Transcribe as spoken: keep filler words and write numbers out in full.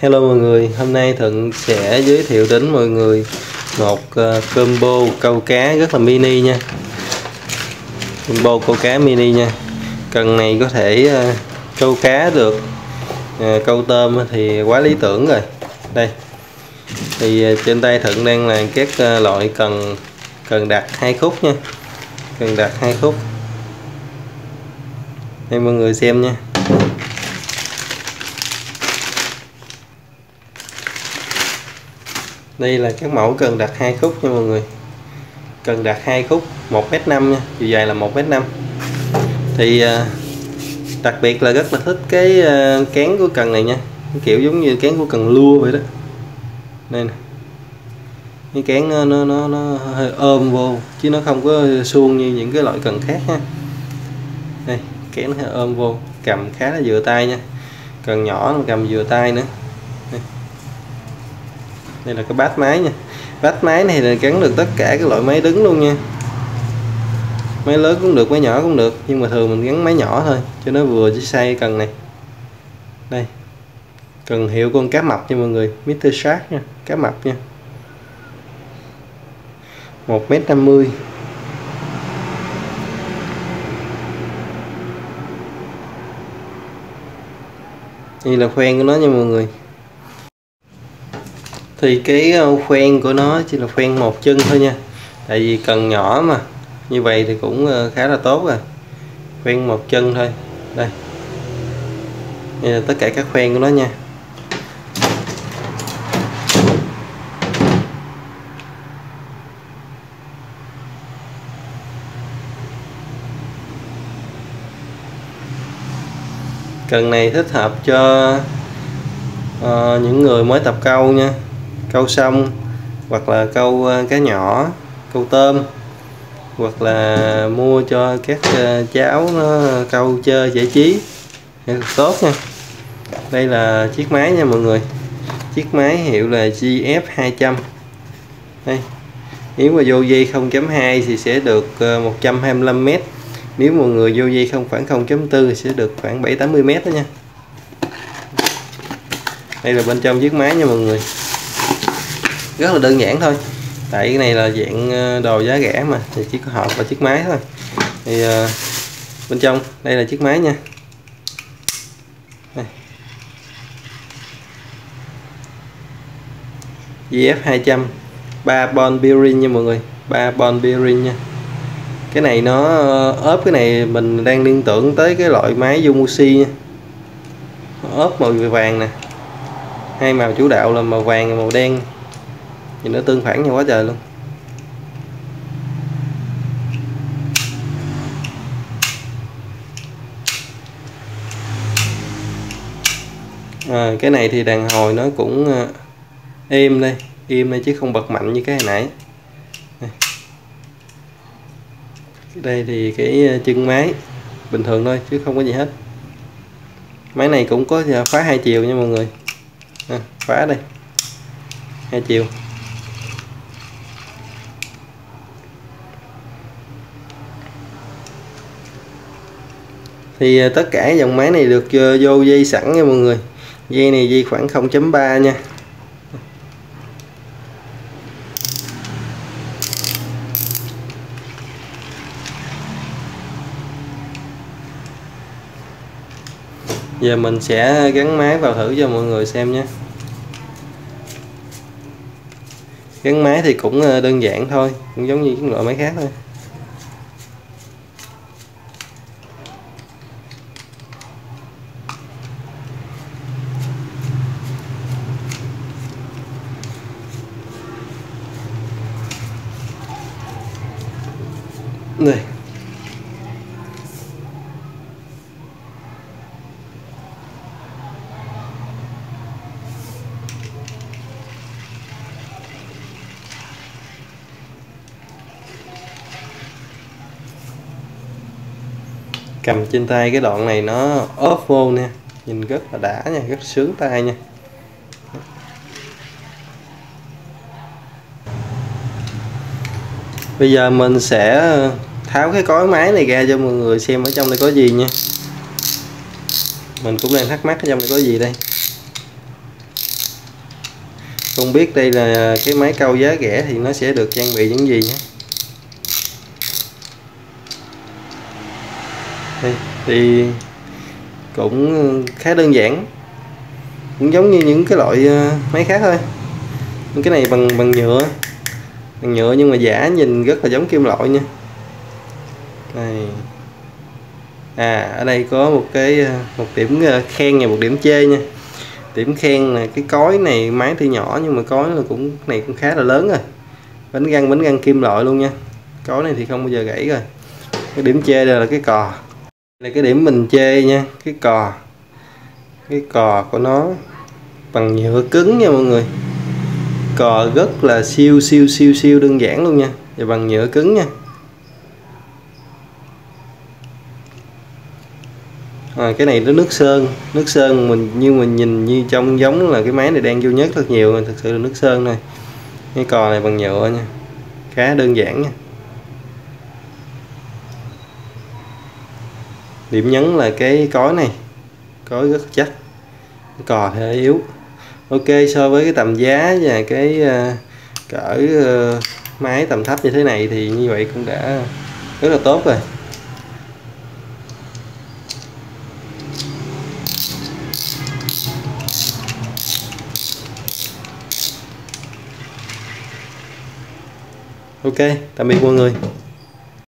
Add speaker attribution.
Speaker 1: Hello mọi người, hôm nay Thuận sẽ giới thiệu đến mọi người một uh, combo câu cá rất là mini nha. Combo câu cá mini nha. Cần này có thể uh, câu cá được, uh, câu tôm thì quá lý tưởng rồi. Đây. Thì uh, trên tay Thuận đang là các uh, loại cần cần đặt hai khúc nha. Cần đặt hai khúc. Đây mọi người xem nha. Đây là các mẫu cần đặt hai khúc nha mọi người. Cần đặt hai khúc một mét năm nha, chiều dài là một mét năm. Thì uh, đặc biệt là rất là thích cái uh, cán của cần này nha. Cái kiểu giống như cán của cần lua vậy đó. Đây nè. Cái cán nó nó nó, nó hơi ôm vô chứ nó không có suông như những cái loại cần khác nha. Đây, cán nó hơi ôm vô, cầm khá là vừa tay nha. Cần nhỏ mà cầm vừa tay nữa. Đây. Đây là cái bát máy nha. Bát máy này là gắn được tất cả các loại máy đứng luôn nha. Máy lớn cũng được, máy nhỏ cũng được, nhưng mà thường mình gắn máy nhỏ thôi cho nó vừa với size cần này. Đây. Cần hiệu con cá mập nha mọi người, mít tơ Shark nha, cá mập nha. một mét năm mươi. Đây là khoen của nó nha mọi người. Thì cái khoen của nó chỉ là khoen một chân thôi nha. Tại vì cần nhỏ mà. Như vậy thì cũng khá là tốt rồi. Khoen một chân thôi. Đây. Đây là tất cả các khoen của nó nha. Cần này thích hợp cho uh, những người mới tập câu nha. Câu sông hoặc là câu uh, cá nhỏ, câu tôm, hoặc là mua cho các uh, cháu nó câu chơi giải trí tốt nha. Đây là chiếc máy nha mọi người. Chiếc máy hiệu là G F hai trăm. Đây. Nếu mà vô dây không chấm hai thì sẽ được uh, một trăm hai mươi lăm mét. Nếu mọi người vô dây không khoảng không chấm bốn thì sẽ được khoảng bảy tám mươi mét đó nha. Đây là bên trong chiếc máy nha mọi người. Rất là đơn giản thôi. Tại cái này là dạng đồ giá rẻ mà, thì chỉ có hộp và chiếc máy thôi. Thì uh, bên trong đây là chiếc máy nha. Đây. G F hai trăm, ba bon bearing nha mọi người, ba bon bearing nha. Cái này nó ốp, cái này mình đang liên tưởng tới cái loại máy Yomushi nha. Ốp màu vàng nè. Hai màu chủ đạo là màu vàng và màu đen. Nhìn nó tương phản nhau quá trời luôn. À, cái này thì đàn hồi nó cũng êm đây, êm đây chứ không bật mạnh như cái hồi nãy. Đây. Đây thì cái chân máy bình thường thôi chứ không có gì hết. Máy này cũng có phá hai chiều nha mọi người. À, phá đây hai chiều. Thì tất cả dòng máy này được vô dây sẵn nha mọi người. Dây này dây khoảng không chấm ba nha. Giờ mình sẽ gắn máy vào thử cho mọi người xem nhé. Gắn máy thì cũng đơn giản thôi, cũng giống như những loại máy khác thôi. Đây. Cầm trên tay cái đoạn này nó ốp vô nè, nhìn rất là đã nha, rất sướng tay nha. Bây giờ mình sẽ tháo cái cối máy này ra cho mọi người xem ở trong đây có gì nha. Mình cũng đang thắc mắc ở trong đây có gì đây. Không biết đây là cái máy câu giá rẻ thì nó sẽ được trang bị những gì nhé. Đây, thì cũng khá đơn giản, cũng giống như những cái loại máy khác thôi. Những cái này bằng bằng nhựa, bằng nhựa nhưng mà giả nhìn rất là giống kim loại nha. Đây. À, ở đây có một cái một điểm khen và một điểm chê nha. Điểm khen là cái cối này máy thì nhỏ nhưng mà cối là cũng này cũng khá là lớn rồi, bánh răng bánh răng kim loại luôn nha. Cối này thì không bao giờ gãy rồi. Cái điểm chê đây là cái cò, là cái điểm mình chê nha. Cái cò cái cò của nó bằng nhựa cứng nha mọi người. Cò rất là siêu siêu siêu siêu đơn giản luôn nha, và bằng nhựa cứng nha. À, cái này nó nước sơn, nước sơn mình nhưng mình nhìn như trông giống là cái máy này đang vô nhất rất nhiều, thực sự là nước sơn thôi. Cái cò này bằng nhựa nha, khá đơn giản nha. Điểm nhấn là cái cối này, cối rất chắc, cái cò thì hơi yếu. Ok, so với cái tầm giá và cái uh, cỡ uh, máy tầm thấp như thế này thì như vậy cũng đã rất là tốt rồi. Ok, tạm biệt mọi người.